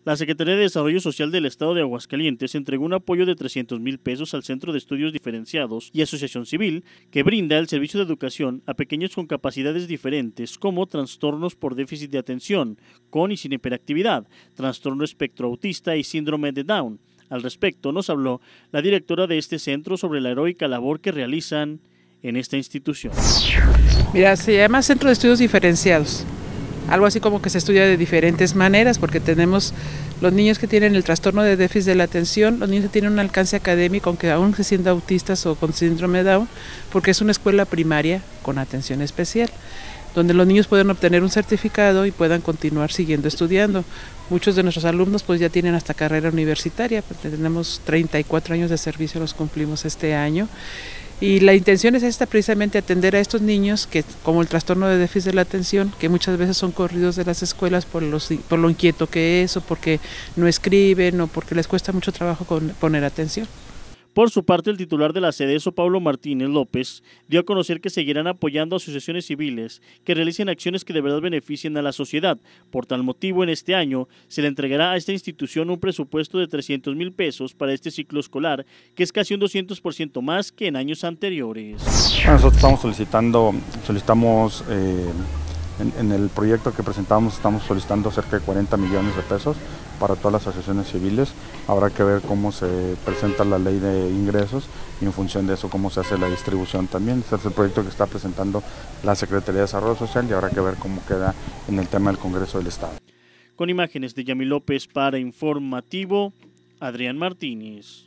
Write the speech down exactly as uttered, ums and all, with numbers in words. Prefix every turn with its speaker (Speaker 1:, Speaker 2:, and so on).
Speaker 1: La Secretaría de Desarrollo Social del Estado de Aguascalientes entregó un apoyo de trescientos mil pesos al Centro de Estudios Diferenciados y Asociación Civil, que brinda el servicio de educación a pequeños con capacidades diferentes como trastornos por déficit de atención, con y sin hiperactividad, trastorno espectro autista y síndrome de Down. Al respecto nos habló la directora de este centro sobre la heroica labor que realizan en esta institución.
Speaker 2: Mira, se llama Centro de Estudios Diferenciados. Algo así como que se estudia de diferentes maneras, porque tenemos los niños que tienen el trastorno de déficit de la atención, los niños que tienen un alcance académico, aunque aún se sientan autistas o con síndrome de Down, porque es una escuela primaria con atención especial, donde los niños pueden obtener un certificado y puedan continuar siguiendo estudiando. Muchos de nuestros alumnos pues ya tienen hasta carrera universitaria, porque tenemos treinta y cuatro años de servicio, los cumplimos este año. Y la intención es esta, precisamente atender a estos niños que, como el trastorno de déficit de la atención, que muchas veces son corridos de las escuelas por, los, por lo inquieto que es, o porque no escriben, o porque les cuesta mucho trabajo con, poner atención.
Speaker 1: Por su parte, el titular de la SEDESO, Pablo Martínez López, dio a conocer que seguirán apoyando a asociaciones civiles que realicen acciones que de verdad beneficien a la sociedad. Por tal motivo, en este año se le entregará a esta institución un presupuesto de trescientos mil pesos para este ciclo escolar, que es casi un doscientos por ciento más que en años anteriores.
Speaker 3: Nosotros estamos solicitando, solicitamos eh, en, en el proyecto que presentamos, estamos solicitando cerca de cuarenta millones de pesos para todas las asociaciones civiles. Habrá que ver cómo se presenta la ley de ingresos y en función de eso cómo se hace la distribución también. Este es el proyecto que está presentando la Secretaría de Desarrollo Social y habrá que ver cómo queda en el tema del Congreso del Estado.
Speaker 1: Con imágenes de Yami López para Informativo, Adrián Martínez.